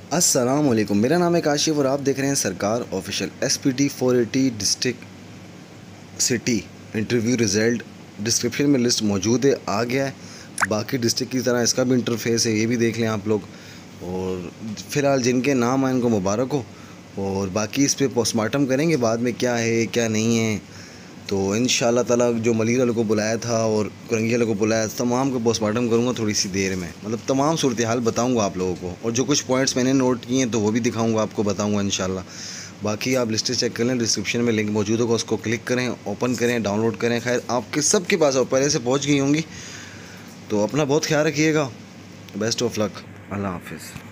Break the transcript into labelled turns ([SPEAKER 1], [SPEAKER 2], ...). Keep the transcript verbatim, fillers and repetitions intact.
[SPEAKER 1] अस्सलाम वालेकुम, मेरा नाम है काशिफ और आप देख रहे हैं सरकार official. S P T four eighty district city interview result description में लिस्ट मौजूद है, आ गया है। बाकी डिस्ट्रिक्ट की तरह इसका भी इंटरफेस है, ये भी देख लें आप लोग। और फ़िलहाल जिनके नाम आए उनको मुबारक हो। और बाकी इस पर पोस्टमार्टम करेंगे बाद में, क्या है क्या नहीं है। तो इंशाल्लाह ताला जो मलिर वालों को बुलाया था और कुरंगी वालों को बुलाया, तमाम को पोस्टमार्टम करूँगा थोड़ी सी देर में। मतलब तमाम सूरत हाल बताऊँगा आप लोगों को, और जो कुछ पॉइंट्स मैंने नोट किए हैं तो वो भी दिखाऊँगा आपको, बताऊँगा इंशाल्लाह। बाकी आप लिस्टें चेक कर लें, डिस्क्रिप्शन में लिंक मौजूद होगा, उसको क्लिक करें, ओपन करें, डाउनलोड करें। खैर आपके सबके पास पहले से पहुँच गई होंगी। तो अपना बहुत ख्याल रखिएगा। Best of luck. अल्लाह हाफिज़।